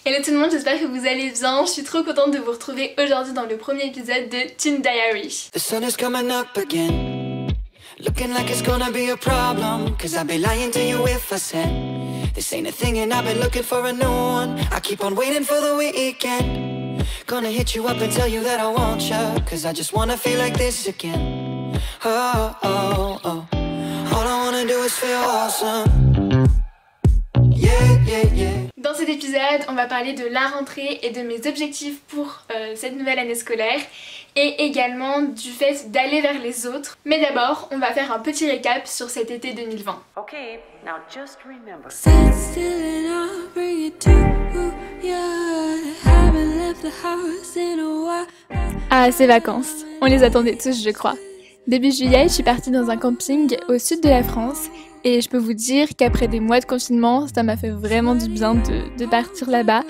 Hello tout le monde, j'espère que vous allez bien. Je suis trop contente de vous retrouver aujourd'hui dans le premier épisode de Teen Diary. The sun is coming up again, looking like it's gonna be a problem, cause I'd be lying to you if I said this ain't a thing and I've been looking for a new one. I keep on waiting for the weekend, gonna hit you up and tell you that I want you, cause I just wanna feel like this again. Oh, oh, oh, all I wanna do is feel awesome. Yeah, yeah, yeah. Dans cet épisode, on va parler de la rentrée et de mes objectifs pour cette nouvelle année scolaire et également du fait d'aller vers les autres. Mais d'abord, on va faire un petit récap sur cet été 2020. Okay, now just remember. Ah, ces vacances, on les attendait tous, je crois. Début juillet, je suis partie dans un camping au sud de la France et je peux vous dire qu'après des mois de confinement, ça m'a fait vraiment du bien de partir là-bas.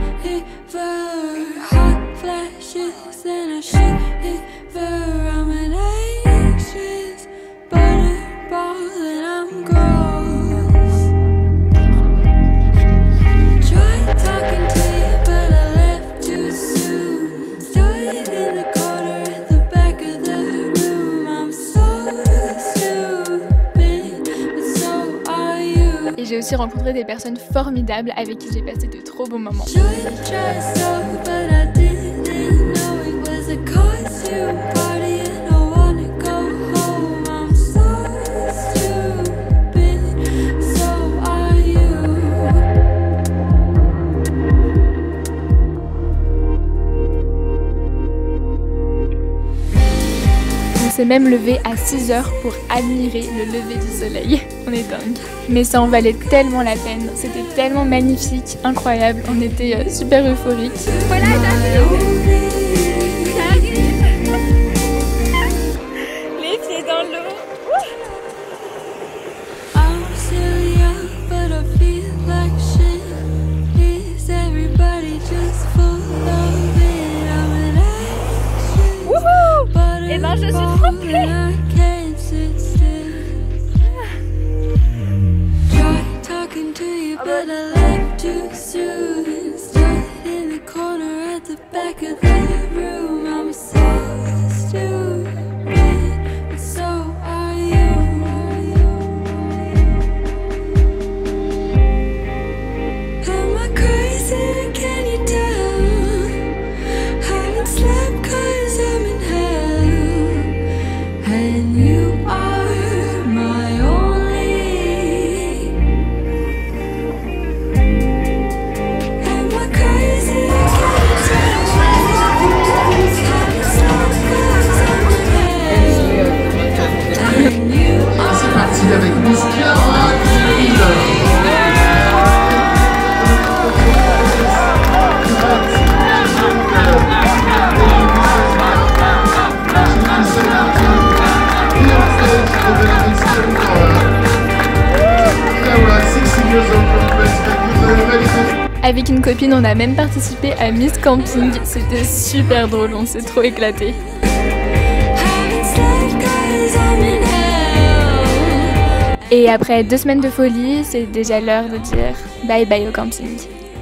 Et j'ai aussi rencontré des personnes formidables avec qui j'ai passé de trop bons moments. On s'est même levé à 6h pour admirer le lever du soleil. On est dingue. Mais ça en valait tellement la peine. C'était tellement magnifique, incroyable. On était super euphoriques. Voilà, les pieds dans l'eau. Eh ben je suis trop prête. Avec une copine, on a même participé à Miss Camping. C'était super drôle, on s'est trop éclaté. Et après 2 semaines de folie, c'est déjà l'heure de dire bye bye au camping.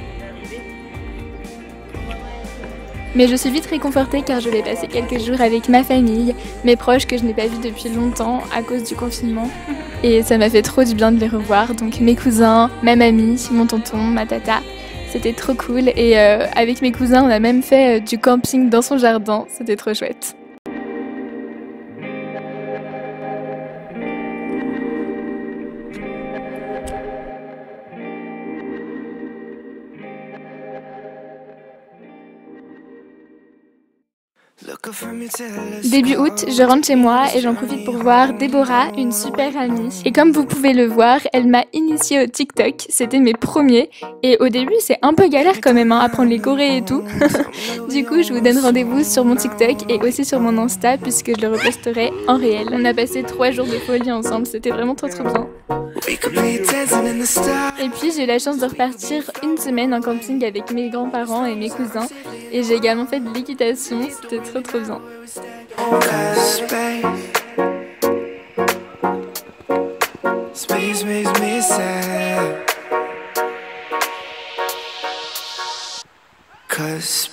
Mais je suis vite réconfortée car je vais passer quelques jours avec ma famille, mes proches que je n'ai pas vus depuis longtemps à cause du confinement. Et ça m'a fait trop du bien de les revoir, donc mes cousins, ma mamie, mon tonton, ma tata. C'était trop cool et avec mes cousins on a même fait du camping dans son jardin, c'était trop chouette. Début août, je rentre chez moi et j'en profite pour voir Déborah, une super amie. Et comme vous pouvez le voir, elle m'a initiée au TikTok, c'était mes premiers. Et au début, c'est un peu galère quand même, apprendre les chorés et tout. Du coup, je vous donne rendez-vous sur mon TikTok et aussi sur mon Insta puisque je le reposterai en réel. On a passé 3 jours de folie ensemble, c'était vraiment trop bien. Et puis j'ai eu la chance de repartir une semaine en camping avec mes grands-parents et mes cousins. Et j'ai également fait de l'équitation, c'était trop bien. 'cause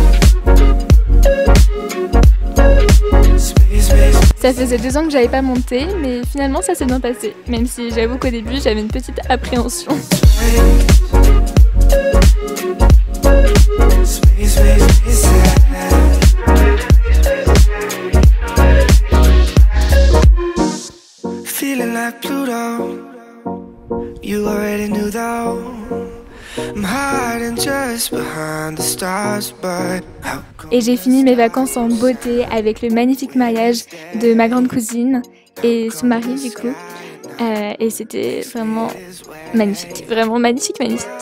Ça faisait 2 ans que j'avais pas monté, mais finalement ça s'est bien passé, même si j'avoue qu'au début j'avais une petite appréhension. Feeling like Pluto, you already knew though. I'm hiding just behind the stars, but how come Et j'ai fini mes vacances en beauté avec le magnifique mariage de ma grande cousine et son mari du coup. Et c'était vraiment magnifique, magnifique.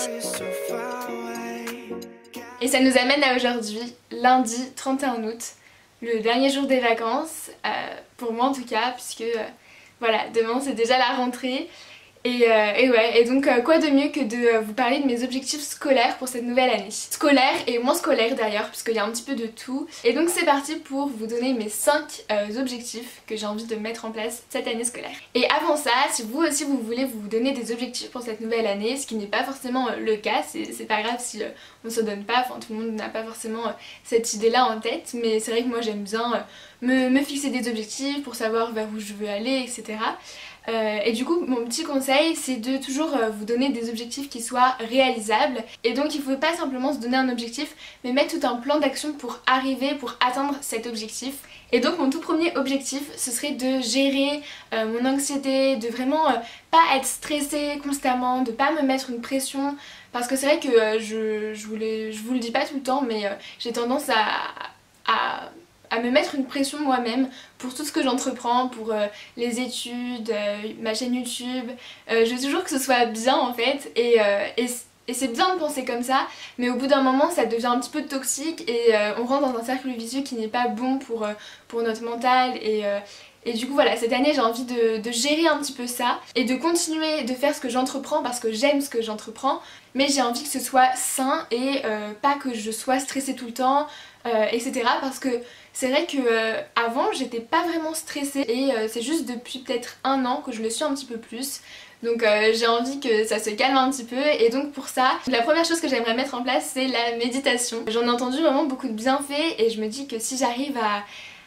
Et ça nous amène à aujourd'hui, lundi 31 août, le dernier jour des vacances, pour moi en tout cas, puisque voilà, demain c'est déjà la rentrée. Et donc quoi de mieux que de vous parler de mes objectifs scolaires pour cette nouvelle année. Scolaires et moins scolaires d'ailleurs, puisqu'il y a un petit peu de tout. Et donc c'est parti pour vous donner mes 5 objectifs que j'ai envie de mettre en place cette année scolaire. Et avant ça, si vous aussi vous voulez vous donner des objectifs pour cette nouvelle année, ce qui n'est pas forcément le cas, c'est pas grave si on se donne pas, enfin tout le monde n'a pas forcément cette idée là en tête, mais c'est vrai que moi j'aime bien me fixer des objectifs pour savoir vers où je veux aller, etc. Et du coup mon petit conseil c'est de toujours vous donner des objectifs qui soient réalisables, et donc il ne faut pas simplement se donner un objectif mais mettre tout un plan d'action pour atteindre cet objectif. Et donc mon tout premier objectif ce serait de gérer mon anxiété, de vraiment pas être stressée constamment, de pas me mettre une pression, parce que c'est vrai que je vous le dis pas tout le temps, mais j'ai tendance à me mettre une pression moi-même pour tout ce que j'entreprends, pour les études, ma chaîne YouTube. Je veux toujours que ce soit bien en fait, et c'est bien de penser comme ça, mais au bout d'un moment ça devient un petit peu toxique et on rentre dans un cercle vicieux qui n'est pas bon pour notre mental. Et du coup voilà, cette année j'ai envie de gérer un petit peu ça et de continuer de faire ce que j'entreprends parce que j'aime ce que j'entreprends, mais j'ai envie que ce soit sain et pas que je sois stressée tout le temps, etc. Parce que c'est vrai que avant j'étais pas vraiment stressée et c'est juste depuis peut-être 1 an que je le suis un petit peu plus. Donc j'ai envie que ça se calme un petit peu, et donc pour ça, la première chose que j'aimerais mettre en place c'est la méditation. J'en ai entendu vraiment beaucoup de bienfaits et je me dis que si j'arrive à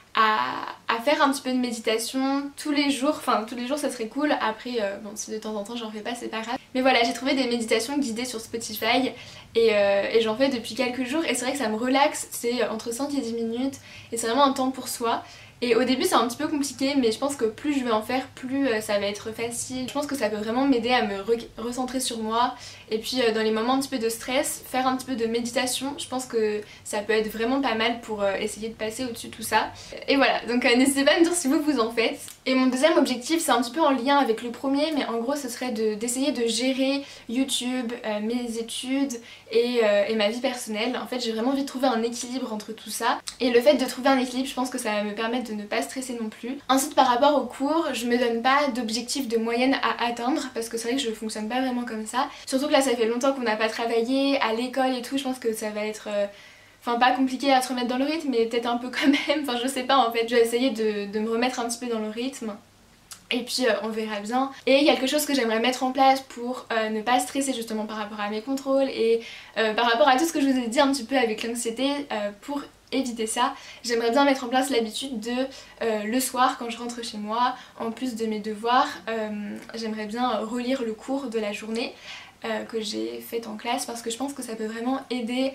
faire un petit peu de méditation tous les jours, enfin tous les jours ça serait cool. Après bon, si de temps en temps j'en fais pas c'est pas grave, mais voilà, j'ai trouvé des méditations guidées sur Spotify et j'en fais depuis quelques jours et c'est vrai que ça me relaxe. C'est entre 5 et 10 minutes et c'est vraiment un temps pour soi. Et au début c'est un petit peu compliqué, mais je pense que plus je vais en faire, plus ça va être facile. Je pense que ça peut vraiment m'aider à me recentrer sur moi. Et puis dans les moments un petit peu de stress, faire un petit peu de méditation, je pense que ça peut être vraiment pas mal pour essayer de passer au-dessus de tout ça. Et voilà, donc n'hésitez pas à me dire si vous en faites. Et mon deuxième objectif c'est un petit peu en lien avec le premier, mais en gros ce serait d'essayer de gérer YouTube, mes études et ma vie personnelle. En fait j'ai vraiment envie de trouver un équilibre entre tout ça. Et le fait de trouver un équilibre, je pense que ça va me permettre de ne pas stresser non plus. Ensuite par rapport aux cours, je me donne pas d'objectif de moyenne à atteindre parce que c'est vrai que je fonctionne pas vraiment comme ça. Surtout que là ça fait longtemps qu'on n'a pas travaillé à l'école et tout, je pense que ça va être... Enfin pas compliqué à se remettre dans le rythme, mais peut-être un peu quand même, enfin je sais pas en fait. Je vais essayer de me remettre un petit peu dans le rythme. Et puis on verra bien. Et quelque chose que j'aimerais mettre en place pour ne pas stresser justement par rapport à mes contrôles et par rapport à tout ce que je vous ai dit un petit peu avec l'anxiété, pour éviter ça, j'aimerais bien mettre en place l'habitude de le soir quand je rentre chez moi, en plus de mes devoirs, j'aimerais bien relire le cours de la journée que j'ai fait en classe, parce que je pense que ça peut vraiment aider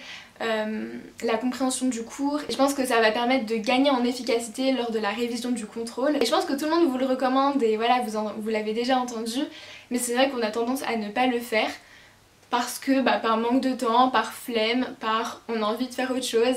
la compréhension du cours, et je pense que ça va permettre de gagner en efficacité lors de la révision du contrôle. Et je pense que tout le monde vous le recommande et voilà, vous l'avez déjà entendu, mais c'est vrai qu'on a tendance à ne pas le faire parce que par manque de temps, par flemme, par on a envie de faire autre chose.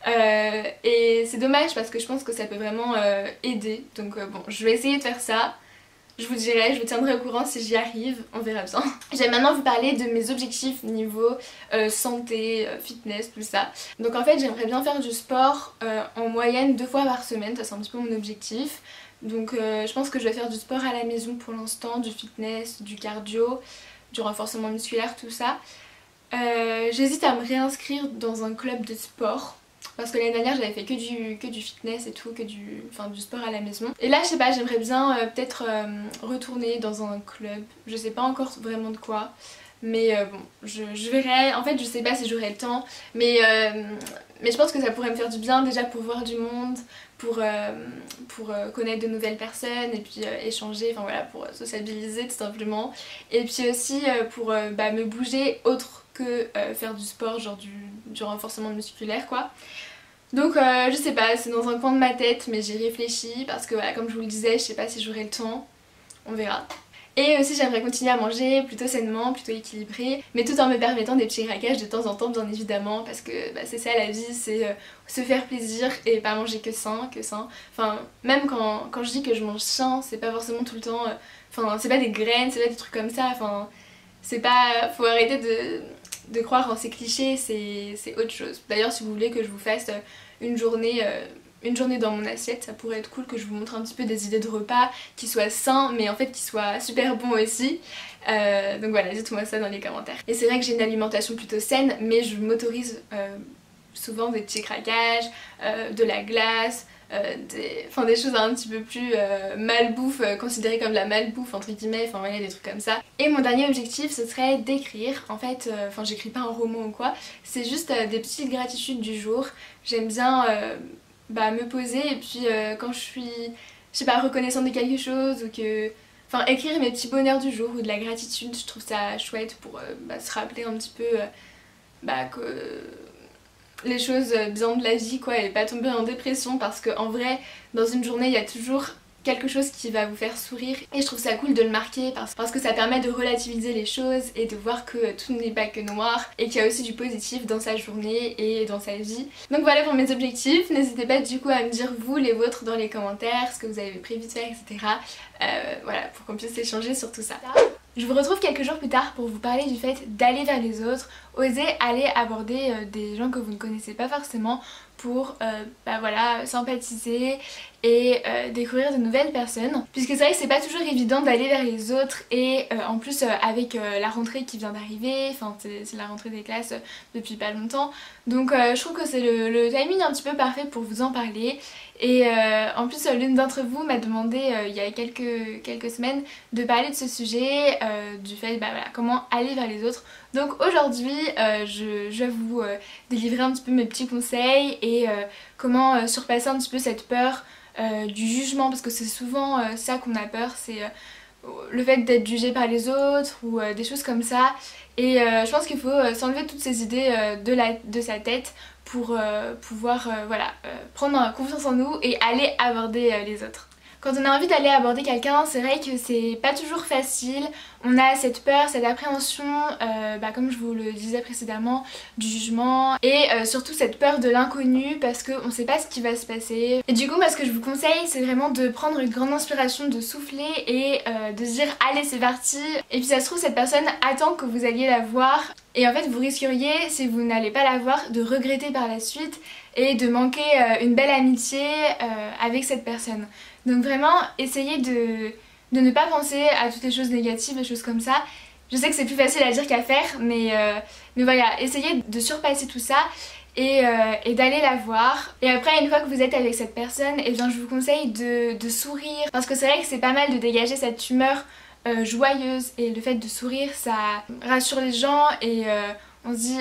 Et c'est dommage parce que je pense que ça peut vraiment aider. Donc bon, je vais essayer de faire ça. Je vous dirai, je vous tiendrai au courant si j'y arrive, on verra bien. Je vais maintenant vous parler de mes objectifs niveau santé, fitness, tout ça. Donc en fait j'aimerais bien faire du sport en moyenne 2 fois par semaine, ça c'est un petit peu mon objectif. Donc je pense que je vais faire du sport à la maison pour l'instant, du fitness, du cardio, du renforcement musculaire, tout ça. J'hésite à me réinscrire dans un club de sport. Parce que l'année dernière j'avais fait que du fitness et tout, du sport à la maison. Et là je sais pas, j'aimerais bien peut-être retourner dans un club, je sais pas encore vraiment de quoi. Mais bon, je verrai. En fait je sais pas si j'aurai le temps, mais je pense que ça pourrait me faire du bien déjà pour voir du monde, pour connaître de nouvelles personnes et puis échanger, enfin voilà, pour sociabiliser tout simplement. Et puis aussi pour me bouger autre que faire du sport, genre du renforcement musculaire quoi. Donc je sais pas, c'est dans un coin de ma tête mais j'y réfléchis parce que voilà, comme je vous le disais, je sais pas si j'aurai le temps, on verra. Et aussi j'aimerais continuer à manger plutôt sainement, plutôt équilibré, mais tout en me permettant des petits craquages de temps en temps bien évidemment, parce que c'est ça la vie, c'est se faire plaisir et pas manger que sain. Enfin même quand je dis que je mange sain, c'est pas forcément tout le temps, enfin c'est pas des graines, c'est pas des trucs comme ça, enfin c'est pas, faut arrêter de croire en ces clichés, c'est autre chose. D'ailleurs si vous voulez que je vous fasse une journée dans mon assiette, ça pourrait être cool que je vous montre un petit peu des idées de repas qui soient sains mais en fait qui soient super bons aussi. Donc voilà, dites-moi ça dans les commentaires. Et c'est vrai que j'ai une alimentation plutôt saine mais je m'autorise souvent des petits craquages, de la glace, des choses un petit peu plus malbouffe, considérées comme la malbouffe entre guillemets, enfin voilà des trucs comme ça. Et mon dernier objectif ce serait d'écrire, en fait, enfin j'écris pas un roman ou quoi, c'est juste des petites gratitudes du jour. J'aime bien me poser et puis quand je suis, je sais pas, reconnaissante de quelque chose ou que... Enfin écrire mes petits bonheurs du jour ou de la gratitude, je trouve ça chouette pour se rappeler un petit peu que les choses bien de la vie quoi et pas tomber en dépression parce qu'en vrai dans une journée il y a toujours quelque chose qui va vous faire sourire et je trouve ça cool de le marquer parce que ça permet de relativiser les choses et de voir que tout n'est pas que noir et qu'il y a aussi du positif dans sa journée et dans sa vie. Donc voilà pour mes objectifs, n'hésitez pas du coup à me dire vous les vôtres dans les commentaires, ce que vous avez prévu de faire etc. Voilà pour qu'on puisse échanger sur tout ça. Je vous retrouve quelques jours plus tard pour vous parler du fait d'aller vers les autres, oser aller aborder des gens que vous ne connaissez pas forcément pour sympathiser et découvrir de nouvelles personnes. Puisque c'est vrai que c'est pas toujours évident d'aller vers les autres et en plus avec la rentrée qui vient d'arriver, enfin c'est la rentrée des classes depuis pas longtemps. Donc je trouve que c'est le timing un petit peu parfait pour vous en parler. Et en plus l'une d'entre vous m'a demandé il y a quelques semaines de parler de ce sujet, du fait comment aller vers les autres. Donc aujourd'hui je vais vous délivrer un petit peu mes petits conseils et comment surpasser un petit peu cette peur du jugement, parce que c'est souvent ça qu'on a peur, c'est le fait d'être jugé par les autres ou des choses comme ça. Et je pense qu'il faut s'enlever toutes ces idées de sa tête pour pouvoir prendre confiance en nous et aller aborder les autres. Quand on a envie d'aller aborder quelqu'un, c'est vrai que c'est pas toujours facile, on a cette peur, cette appréhension, comme je vous le disais précédemment, du jugement et surtout cette peur de l'inconnu parce qu'on sait pas ce qui va se passer. Et du coup moi ce que je vous conseille c'est vraiment de prendre une grande inspiration, de souffler et de se dire allez c'est parti. Et puis ça se trouve cette personne attend que vous alliez la voir et en fait vous risqueriez, si vous n'allez pas la voir, de regretter par la suite et de manquer une belle amitié avec cette personne. Donc vraiment essayez de ne pas penser à toutes les choses négatives, les choses comme ça. Je sais que c'est plus facile à dire qu'à faire mais voilà, essayez de surpasser tout ça et d'aller la voir. Et après une fois que vous êtes avec cette personne, eh bien je vous conseille de sourire parce que c'est vrai que c'est pas mal de dégager cette humeur joyeuse et le fait de sourire ça rassure les gens et on se dit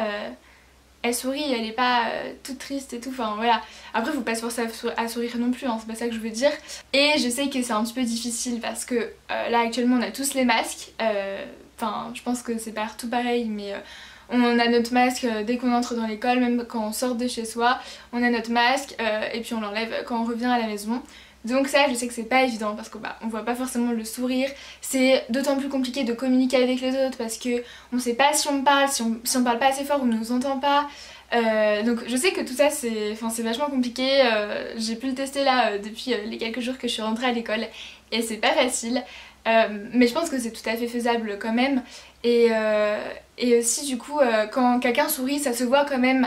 elle sourit, elle est pas toute triste et tout, enfin voilà. Après faut pas se forcer à sourire non plus, hein, c'est pas ça que je veux dire. Et je sais que c'est un petit peu difficile parce que là actuellement on a tous les masques, enfin je pense que c'est partout pareil mais on a notre masque dès qu'on entre dans l'école, même quand on sort de chez soi, on a notre masque et puis on l'enlève quand on revient à la maison. Donc ça je sais que c'est pas évident parce que on voit pas forcément le sourire, c'est d'autant plus compliqué de communiquer avec les autres parce que on sait pas si on parle, si on parle pas assez fort, on nous entend pas. Donc je sais que tout ça c'est vachement compliqué, j'ai pu le tester là depuis les quelques jours que je suis rentrée à l'école et c'est pas facile. Mais je pense que c'est tout à fait faisable quand même et aussi du coup quand quelqu'un sourit ça se voit quand même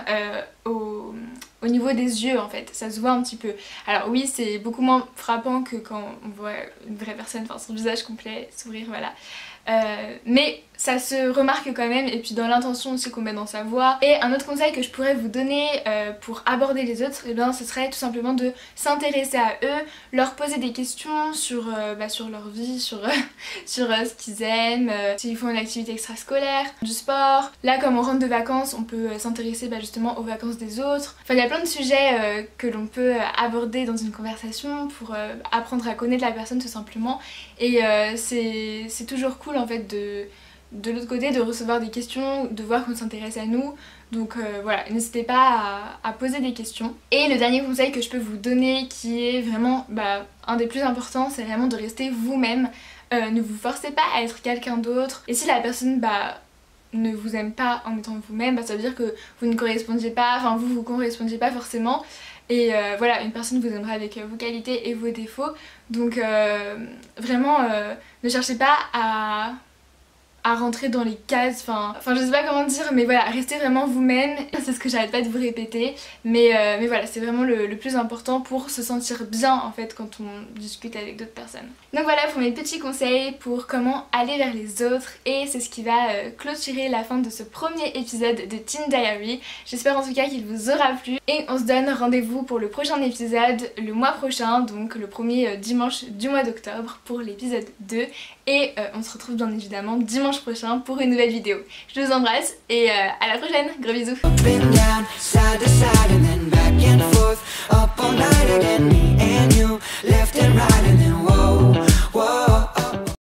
au niveau des yeux en fait, ça se voit un petit peu. Alors oui c'est beaucoup moins frappant que quand on voit une vraie personne, enfin son visage complet sourire voilà. Mais ça se remarque quand même, et puis dans l'intention aussi qu'on met dans sa voix. Et un autre conseil que je pourrais vous donner pour aborder les autres, et bien ce serait tout simplement de s'intéresser à eux, leur poser des questions sur leur vie, sur ce qu'ils aiment, s'ils font une activité extrascolaire, du sport. Là comme on rentre de vacances, on peut s'intéresser justement aux vacances des autres. Enfin il y a plein de sujets que l'on peut aborder dans une conversation pour apprendre à connaître la personne tout simplement. Et c'est toujours cool en fait de l'autre côté de recevoir des questions, de voir qu'on s'intéresse à nous. Donc voilà, n'hésitez pas à poser des questions. Et le dernier conseil que je peux vous donner, qui est vraiment un des plus importants, c'est vraiment de rester vous-même. Ne vous forcez pas à être quelqu'un d'autre. Et si la personne ne vous aime pas en étant vous-même, ça veut dire que vous ne correspondiez pas, enfin vous correspondiez pas forcément. Et voilà, une personne vous aimera avec vos qualités et vos défauts. Donc vraiment, ne cherchez pas à rentrer dans les cases, enfin je sais pas comment dire, mais voilà, restez vraiment vous-même, c'est ce que j'arrête pas de vous répéter, mais voilà, c'est vraiment le plus important pour se sentir bien en fait quand on discute avec d'autres personnes. Donc voilà pour mes petits conseils pour comment aller vers les autres, et c'est ce qui va clôturer la fin de ce premier épisode de Teen Diary. J'espère en tout cas qu'il vous aura plu, et on se donne rendez-vous pour le prochain épisode le mois prochain, donc le premier dimanche du mois d'octobre pour l'épisode 2, et on se retrouve bien évidemment dimanche prochain pour une nouvelle vidéo. Je vous embrasse et à la prochaine, gros bisous.